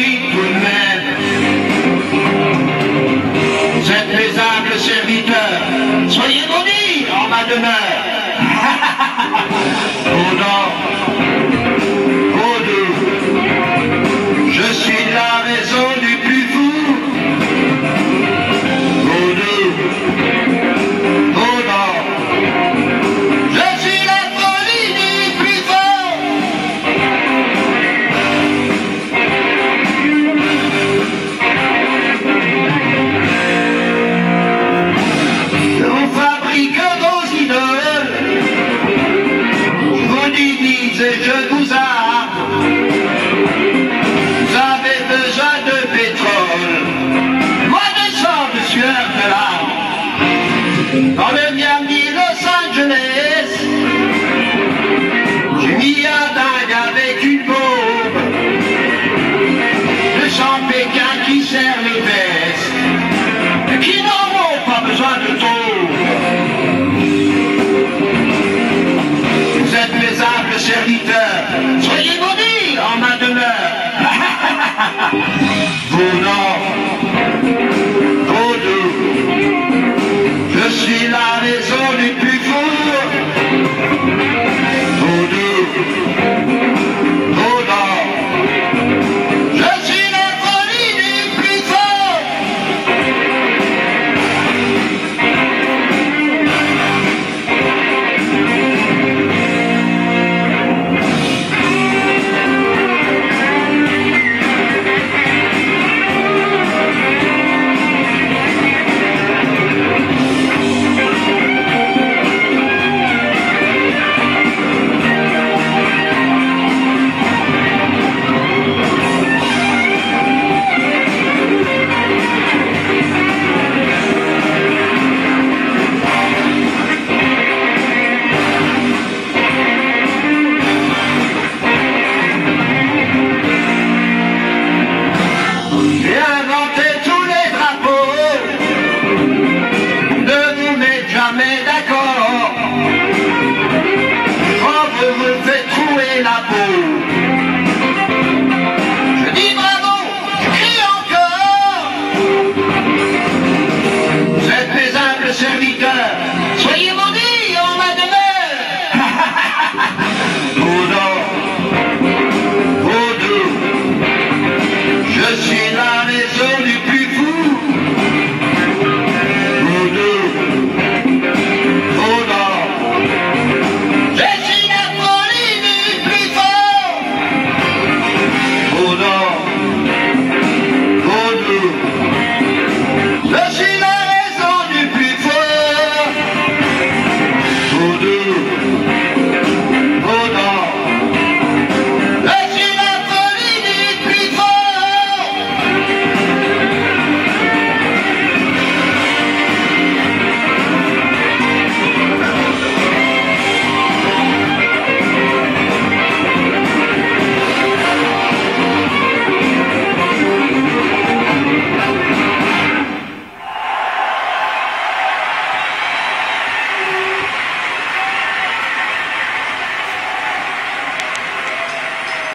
dites tout de même. Vous êtes mes humbles serviteurs, soyez maudits en ma demeure. Oh non, oh doux, je suis la raison du plus fou. Oh doux, oh non, je suis la folie du plus fort. Nous fabriquons nos idoles, vous divisez et je vous arme. Vous avez besoin de pétrole, moi de sang, de sueur, de larmes. Dans le Miami, Los Angeles, j'ai mis un dingue avec une bombe. Le sang Pékin qui serre les fesses, qui n'auront pas besoin de taupe. Vous êtes mes humbles serviteurs, soyez maudits en ma demeure.